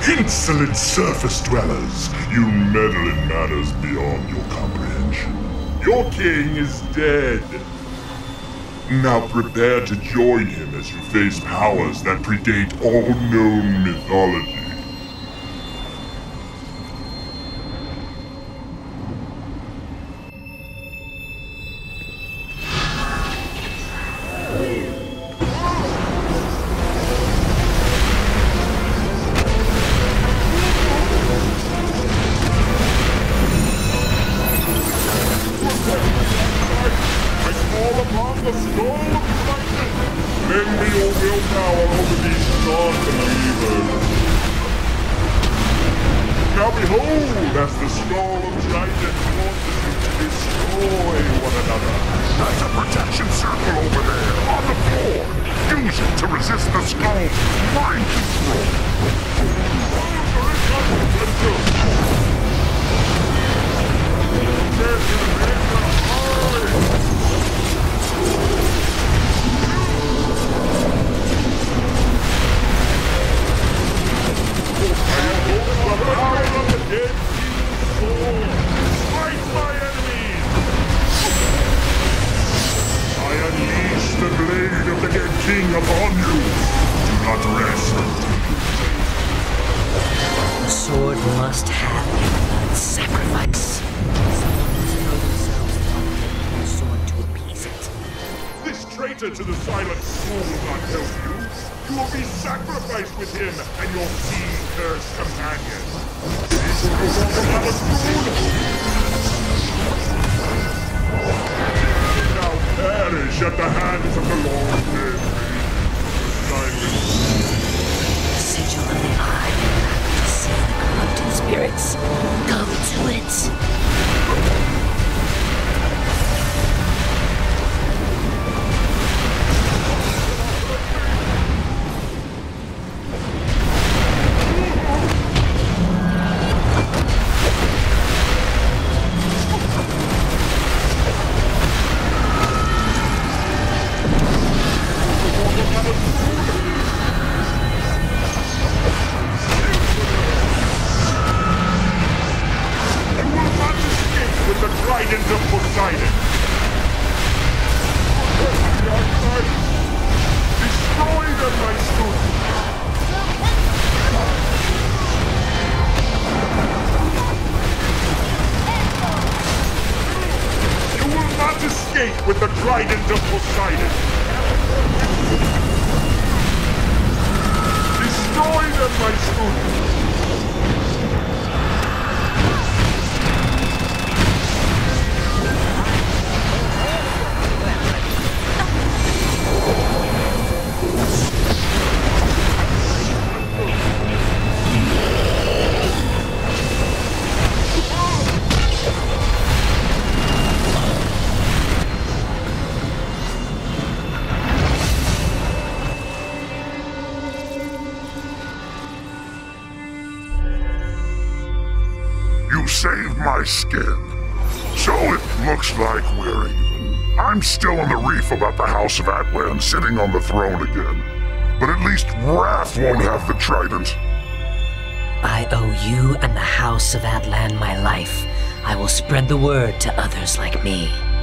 Insolent surface dwellers, you meddle in matters beyond your comprehension. Your king is dead. Now prepare to join him as you face powers that predate all known mythology. Lend me your willpower over these non-believers. Now behold, as the skull of Trident forces you to destroy one another. That's a protection circle over there, on the floor. Use it to resist the skull's mind control. King upon you. Do not rest until you The sword must have a blood sacrifice. Someone throw themselves upon the sword to appease it. This traitor to the Silent School will not help you. You will be sacrificed with him and your sea-cursed companion. Now perish at the hands of the Lord dead. The sigil of the eye, to see the corrupted spirits. Go to it. Trident of Poseidon! Destroy them, my students! You will not escape with the Trident of Poseidon! Destroy them, my students! You saved my skin. So it looks like we're even. I'm still on the reef about the House of Atlan sitting on the throne again. But at least Wrath won't have the trident. I owe you and the House of Atlan my life. I will spread the word to others like me.